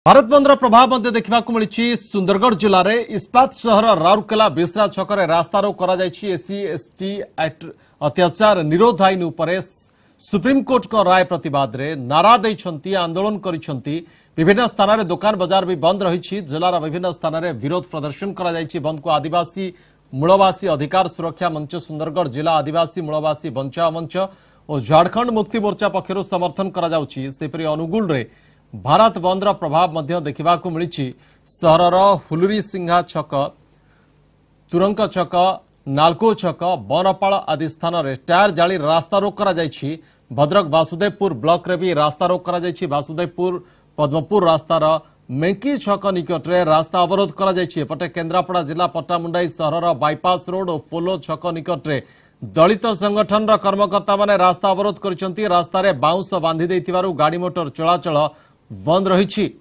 भारत बंदर प्रभाव देखा मिली सुंदरगढ़ जिले में इस्पात सहर राउरकेला बिसरा छकरे रास्तारोक करा एससी एसटी एक्ट अत्याचार निरोध आईन उपरे सुप्रीमकोर्ट को राय प्रतिवाद रे नारा देइछंती आंदोलन करिछंती। विभिन्न स्थान में दुकान बाजार भी बंद रही। जिलार विभिन्न स्थान में विरोध प्रदर्शन करा बंद को आदिवासी मूलवासी अधिकार सुरक्षा मंच, सुंदरगढ़ जिला आदिवासी मूलवासी बंचाओ मंच और झारखंड मुक्ति मोर्चा पक्षर समर्थन कर अनुगुल रे भारत बंदर प्रभाव देखा मिली। सहरर हुलुरी सिंघा छक, तुरंक छक, नालको छक, बनपाल आदि स्थान में टायर जाली रास्तारोक करा। भद्रक वासुदेवपुर ब्लॉक रे भी रास्तारोक करा। वासुदेवपुर पद्मपुर रास्तार मेंकी छक निकट में रास्ता अवरोध करपटे केन्द्रापड़ा जिला पट्टामुंडाई सहरर बाईपास रोड और पोलो छक निकट में दलित संगठन कर्मकर्ता माने रास्ता अवरोध कर रास्तार बाउंस बांधि गाड़ी मोटर चलाचल बंद रही।